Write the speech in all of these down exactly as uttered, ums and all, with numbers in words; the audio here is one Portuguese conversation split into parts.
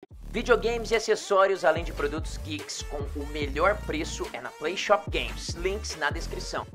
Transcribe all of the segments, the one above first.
Videogames e acessórios, além de produtos geeks com o melhor preço, é na PlayShop Games. Links na descrição.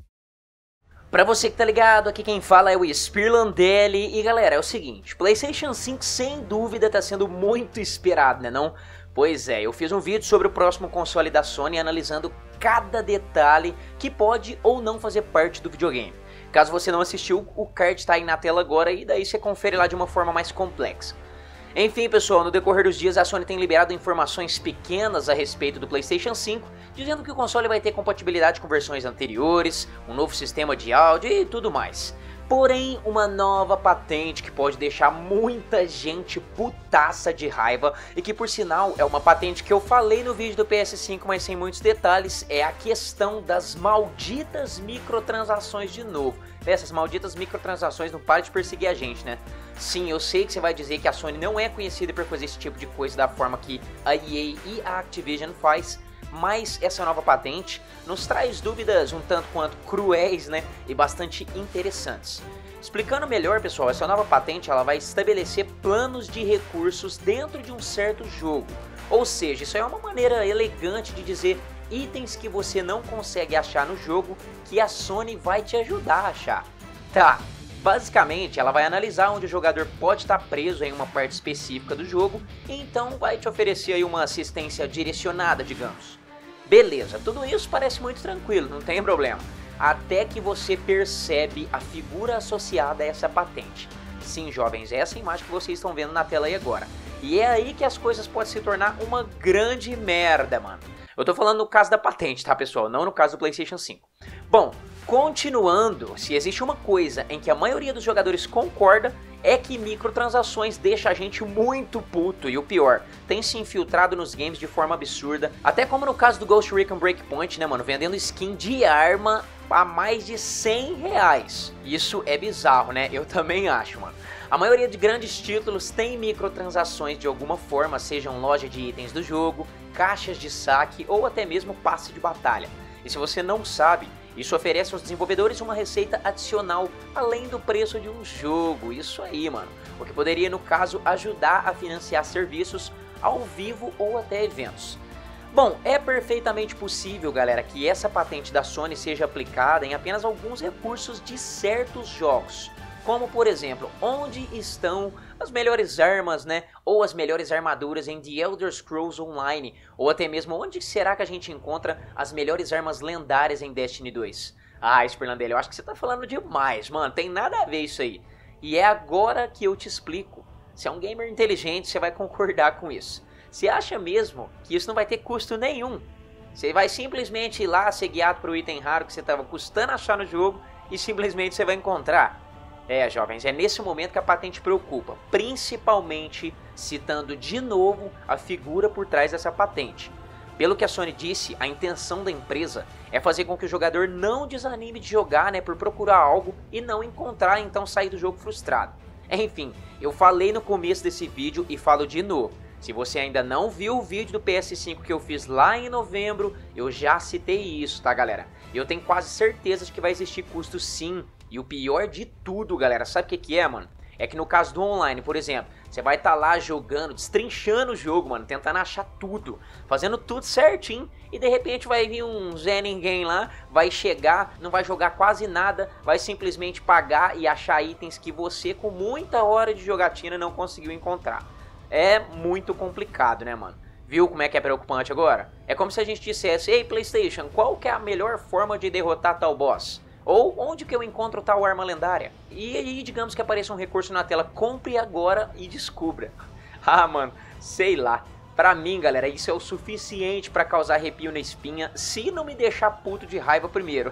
Pra você que tá ligado, aqui quem fala é o Spirlandelli. E galera, é o seguinte, PlayStation cinco sem dúvida tá sendo muito esperado, né não? Pois é, eu fiz um vídeo sobre o próximo console da Sony analisando cada detalhe que pode ou não fazer parte do videogame. Caso você não assistiu, o card tá aí na tela agora e daí você confere lá de uma forma mais complexa. Enfim pessoal, no decorrer dos dias a Sony tem liberado informações pequenas a respeito do PlayStation cinco, dizendo que o console vai ter compatibilidade com versões anteriores, um novo sistema de áudio e tudo mais. Porém, uma nova patente que pode deixar muita gente putaça de raiva e que por sinal é uma patente que eu falei no vídeo do P S cinco, mas sem muitos detalhes, é a questão das malditas microtransações de novo. Essas malditas microtransações não param de perseguir a gente, né? Sim, eu sei que você vai dizer que a Sony não é conhecida por fazer esse tipo de coisa da forma que a E A e a Activision faz, mas essa nova patente nos traz dúvidas um tanto quanto cruéis, né, e bastante interessantes. Explicando melhor, pessoal, essa nova patente ela vai estabelecer planos de recursos dentro de um certo jogo. Ou seja, isso é uma maneira elegante de dizer itens que você não consegue achar no jogo que a Sony vai te ajudar a achar. Tá. Basicamente, ela vai analisar onde o jogador pode estar preso em uma parte específica do jogo e então vai te oferecer aí uma assistência direcionada, digamos. Beleza, tudo isso parece muito tranquilo, não tem problema. Até que você percebe a figura associada a essa patente. Sim, jovens, essa imagem que vocês estão vendo na tela aí agora. E é aí que as coisas podem se tornar uma grande merda, mano. Eu tô falando no caso da patente, tá pessoal? Não no caso do PlayStation cinco. Bom, continuando, se existe uma coisa em que a maioria dos jogadores concorda, é que microtransações deixa a gente muito puto, e o pior, tem se infiltrado nos games de forma absurda, até como no caso do Ghost Recon Breakpoint, né mano, vendendo skin de arma a mais de cem reais. Isso é bizarro, né? Eu também acho, mano. A maioria de grandes títulos tem microtransações de alguma forma, sejam loja de itens do jogo, caixas de saque ou até mesmo passe de batalha. E se você não sabe, isso oferece aos desenvolvedores uma receita adicional além do preço de um jogo, isso aí mano, o que poderia no caso ajudar a financiar serviços ao vivo ou até eventos. Bom, é perfeitamente possível galera que essa patente da Sony seja aplicada em apenas alguns recursos de certos jogos, como por exemplo, onde estão as melhores armas, né, ou as melhores armaduras em The Elder Scrolls Online, ou até mesmo onde será que a gente encontra as melhores armas lendárias em Destiny dois. Ah, Spirlandelli, eu acho que você tá falando demais, mano, tem nada a ver isso aí. E é agora que eu te explico. Se é um gamer inteligente, você vai concordar com isso. Você acha mesmo que isso não vai ter custo nenhum? Você vai simplesmente ir lá ser guiado para o item raro que você estava custando achar no jogo e simplesmente você vai encontrar? É, jovens, é nesse momento que a patente preocupa, principalmente citando de novo a figura por trás dessa patente. Pelo que a Sony disse, a intenção da empresa é fazer com que o jogador não desanime de jogar, né, por procurar algo e não encontrar, então sair do jogo frustrado. Enfim, eu falei no começo desse vídeo e falo de novo. Se você ainda não viu o vídeo do P S cinco que eu fiz lá em novembro, eu já citei isso, tá galera? Eu tenho quase certeza de que vai existir custo sim. E o pior de tudo, galera, sabe o que que é, mano? É que no caso do online, por exemplo, você vai estar tá lá jogando, destrinchando o jogo, mano, tentando achar tudo, fazendo tudo certinho, e de repente vai vir um Zé Ninguém lá, vai chegar, não vai jogar quase nada, vai simplesmente pagar e achar itens que você, com muita hora de jogatina, não conseguiu encontrar. É muito complicado, né, mano? Viu como é que é preocupante agora? É como se a gente dissesse, ei PlayStation, qual que é a melhor forma de derrotar tal boss? Ou onde que eu encontro tal arma lendária? E aí, digamos que apareça um recurso na tela, compre agora e descubra. Ah, mano, sei lá. Pra mim, galera, isso é o suficiente pra causar arrepio na espinha, se não me deixar puto de raiva primeiro.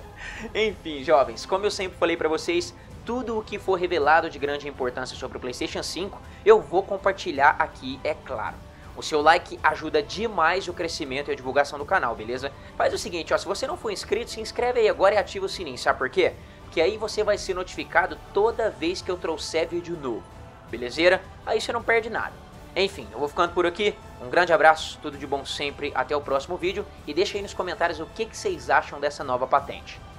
Enfim, jovens, como eu sempre falei pra vocês, tudo o que for revelado de grande importância sobre o PlayStation cinco, eu vou compartilhar aqui, é claro. O seu like ajuda demais o crescimento e a divulgação do canal, beleza? Faz o seguinte, ó, se você não for inscrito, se inscreve aí agora e ativa o sininho, sabe por quê? Que aí você vai ser notificado toda vez que eu trouxer vídeo novo, belezeira? Aí você não perde nada. Enfim, eu vou ficando por aqui, um grande abraço, tudo de bom sempre, até o próximo vídeo e deixa aí nos comentários o que, que vocês acham dessa nova patente.